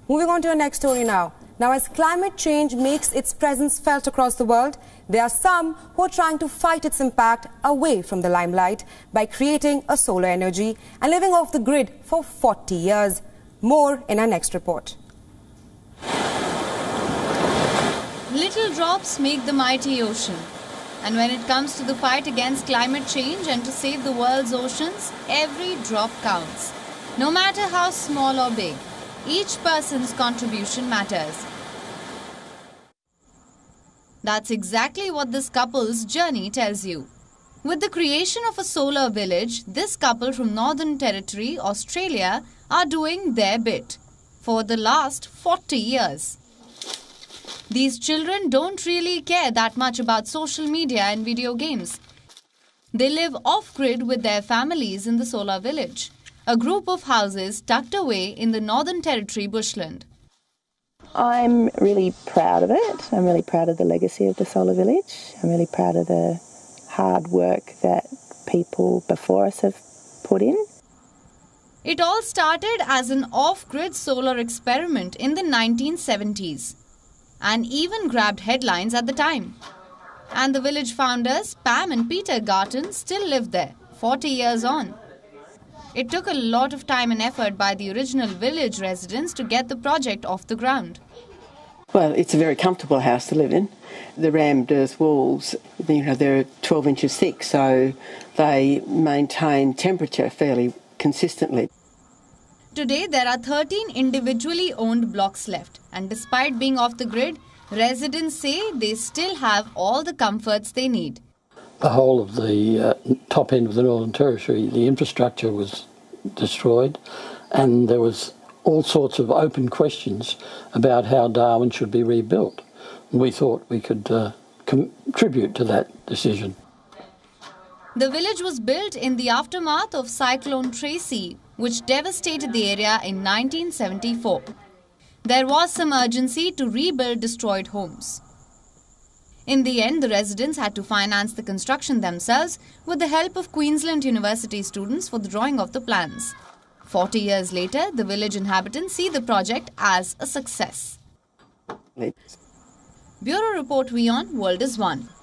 Moving on to our next story now. Now, as climate change makes its presence felt across the world, there are some who are trying to fight its impact away from the limelight by creating a solar energy and living off the grid for 40 years. More in our next report. Little drops make the mighty ocean. And when it comes to the fight against climate change and to save the world's oceans, every drop counts. No matter how small or big, each person's contribution matters. That's exactly what this couple's journey tells you. With the creation of a solar village, this couple from Northern Territory, Australia, are doing their bit for the last 40 years. These children don't really care that much about social media and video games. They live off-grid with their families in the solar village, a group of houses tucked away in the Northern Territory bushland. I'm really proud of it. I'm really proud of the legacy of the solar village. I'm really proud of the hard work that people before us have put in. It all started as an off-grid solar experiment in the 1970s. And even grabbed headlines at the time. And the village founders, Pam and Peter Garton, still live there, 40 years on. It took a lot of time and effort by the original village residents to get the project off the ground. Well, it's a very comfortable house to live in. The rammed earth walls, they're 12 inches thick, so they maintain temperature fairly consistently. Today, there are 13 individually owned blocks left, and despite being off the grid, residents say they still have all the comforts they need. The whole of the top end of the Northern Territory, the infrastructure was destroyed, and there was all sorts of open questions about how Darwin should be rebuilt. We thought we could contribute to that decision. The village was built in the aftermath of Cyclone Tracy, which devastated the area in 1974. There was some urgency to rebuild destroyed homes. In the end, the residents had to finance the construction themselves with the help of Queensland University students for the drawing of the plans. 40 years later, the village inhabitants see the project as a success. Bureau Report WION, World is One.